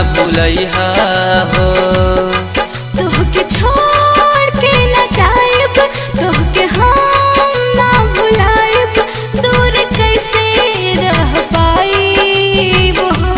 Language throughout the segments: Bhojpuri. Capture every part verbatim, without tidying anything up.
भूलैहा हो। तोहके छोड़ के न जाइब, तोहके हम ना भुलाइब, दूर कैसे रह पाइब हो।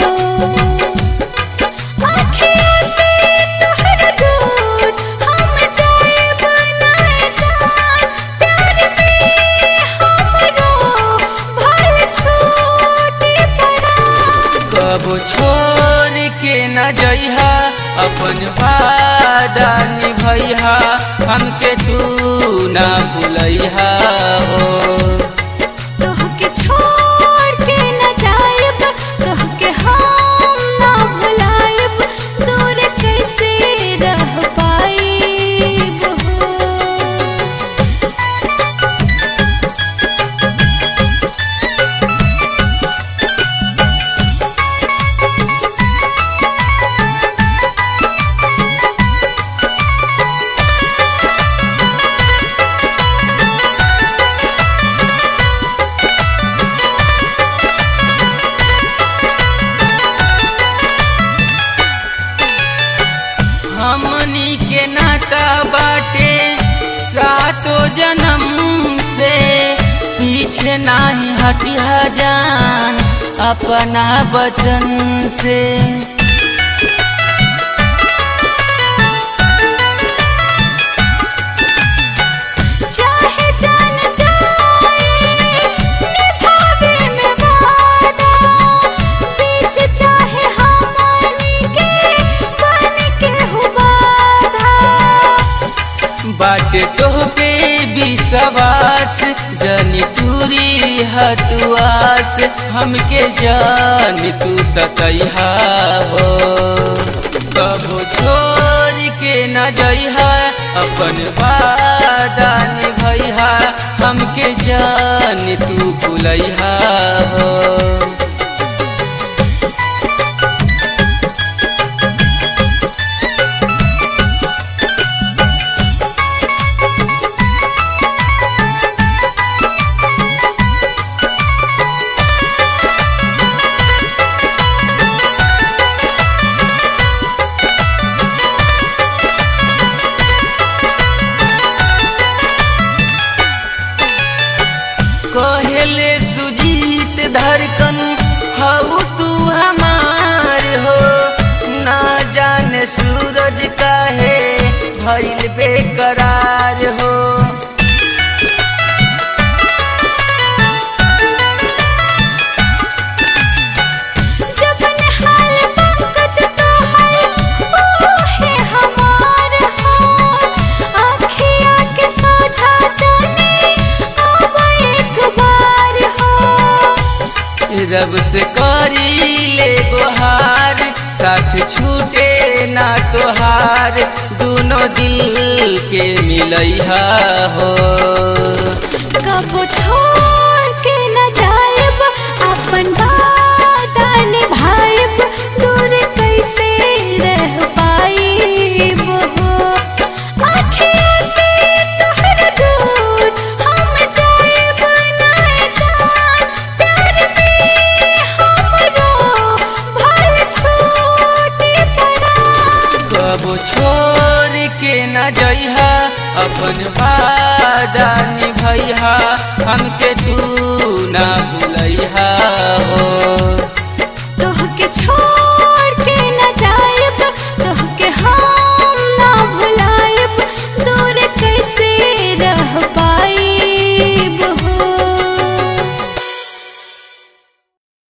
आँखियों से तोहरा दूर हम जाइब नहीं जान, प्यार में हमरो भल छूटी पड़ा। कबो छोड़ के न जइहा अपन वादा निभैहा, हमके तू ना भूलैहा हो। तोहके छोड़ के न जाइब, तोहके हम ना भुलाइब, दूर कैसे रह पाइब हो। हमनी के नाता बाटे सातो जन्म से, पीछे नाही हटिया जान अपना वचन से। चाहे जान जाए निभावे में वादा, बीच चाहे हमनी के बन के हो बाधा। बाटे तोहपे विश्वास जनी पूरी हतुआस, हमके जान तू सतैहा हो। कबो छोड़ के न जइहा अपन वादा निभैहा, हमके जान तू भूलैहा हो। कहेले सुजीत धड़कन हऊ तू हमार हो, ना जाने सूरज काहे भइल बेकरार हो। जबन हाल पंकज तोहर ओहे हमार हो, आँखिया के सोझा तनी अब एक बार हो। रब से करी ले गुहार, साथ छूटे ना तोहार, दोनों दिल के मिलैहा हो। कबो छोड़ के न जाइब, अपन वादा निभाइब, दूर कैसे रह पाइब हो। आँखियों से तोहरा दूर हम जाइब नहीं जान, प्यार में हमरो भल छूटी पड़ा। कबो छोड़ के न जइहा अपन